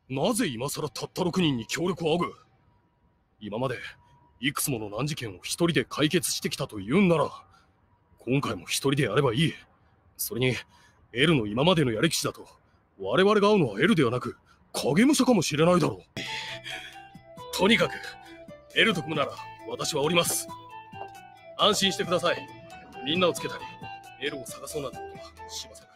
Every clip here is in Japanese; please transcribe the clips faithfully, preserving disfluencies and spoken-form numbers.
なぜ今さらたったろくにんに協力を仰ぐ？今までいくつもの難事件を一人で解決してきたと言うんなら、今回も一人でやればいい。それにエルの今までのやり口だと、我々が会うのはエルではなく影武者かもしれないだろう。とにかくエルと組むなら私はおります。安心してください。みんなをつけたりエルを探そうなんてことはしませんから。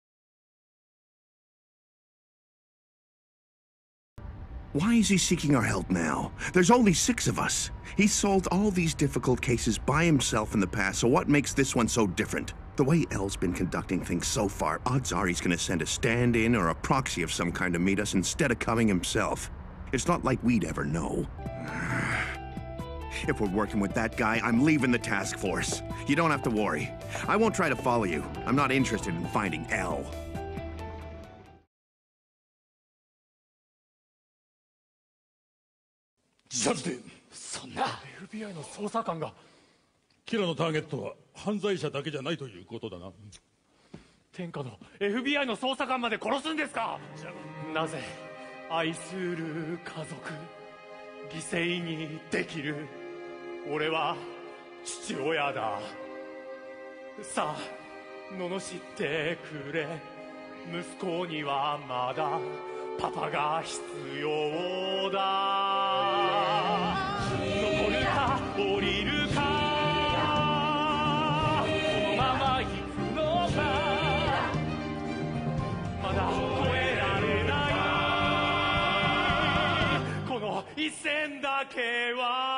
Why is he seeking our help now? There's only six of us. He's solved all these difficult cases by himself in the past, so what makes this one so different? The way El's been conducting things so far, odds are he's gonna send a stand-in or a proxy of some kind to meet us instead of coming himself. It's not like we'd ever know. If we're working with that guy, I'm leaving the task force. You don't have to worry. I won't try to follow you. I'm not interested in finding El. 自殺でそんな エフビーアイ の捜査官がキラのターゲットは犯罪者だけじゃないということだな。天下の エフビーアイ の捜査官まで殺すんですか？なぜ愛する家族犠牲にできる俺は父親だ。さあ罵ってくれ。息子にはまだパパが必要だ。残るか降りるかこのまま行くのかまだ越えられないこの一線だけは